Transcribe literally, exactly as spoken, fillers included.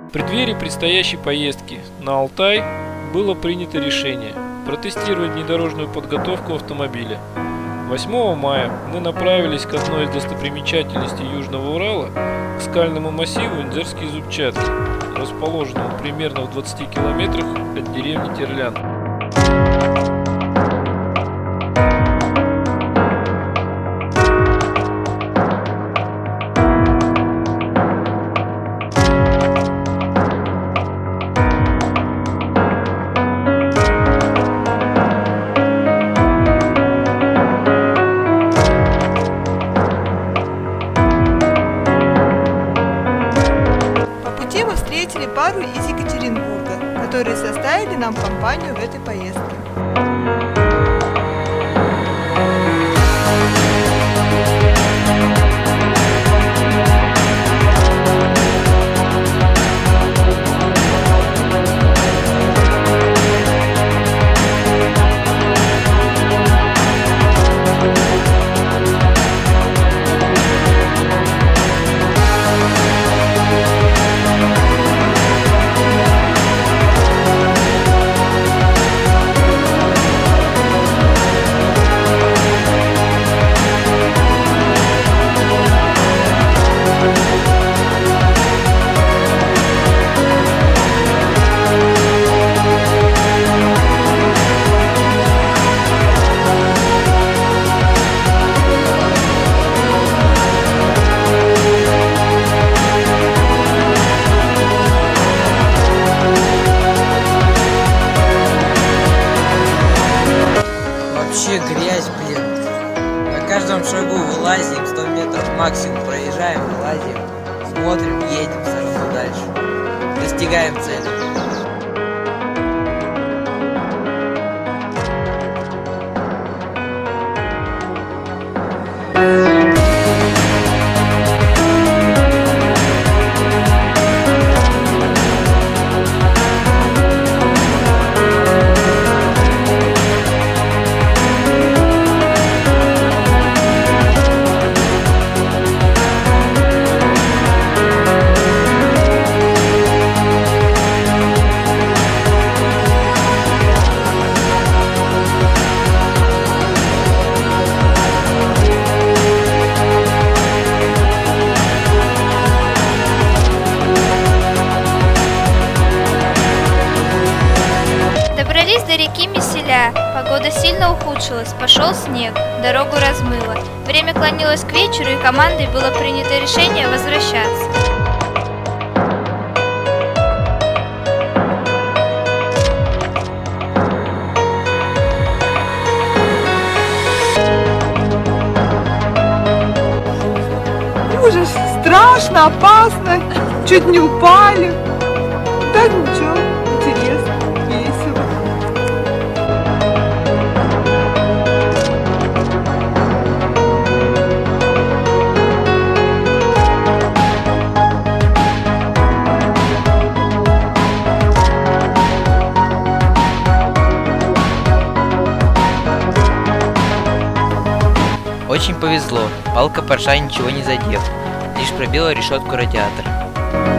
В преддверии предстоящей поездки на Алтай было принято решение протестировать внедорожную подготовку автомобиля. восьмого мая мы направились к одной из достопримечательностей Южного Урала, к скальному массиву Индзерские Зубчатки, расположенному примерно в двадцати километрах от деревни Терлян. Мы встретили пару из Екатеринбурга, которые составили нам компанию в этой поездке. Вообще грязь, блин. На каждом шагу вылазим, сто метров максимум проезжаем, вылазим, смотрим, едем сразу дальше. Достигаем цели. Добрались до реки Меселя. Погода сильно ухудшилась, пошел снег, дорогу размыло. Время клонилось к вечеру, и командой было принято решение возвращаться. Ужас, страшно, опасно, чуть не упали. Да ничего, интересно, весело. Очень повезло, палка Порша ничего не задев, лишь пробила решетку радиатора.